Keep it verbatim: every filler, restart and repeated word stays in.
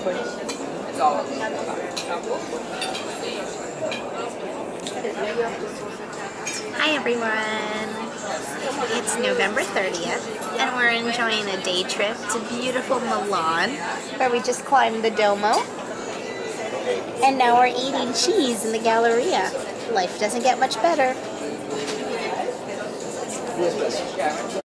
Hi everyone! It's November thirtieth and we're enjoying a day trip to beautiful Milan where we just climbed the Duomo and now we're eating cheese in the Galleria. Life doesn't get much better.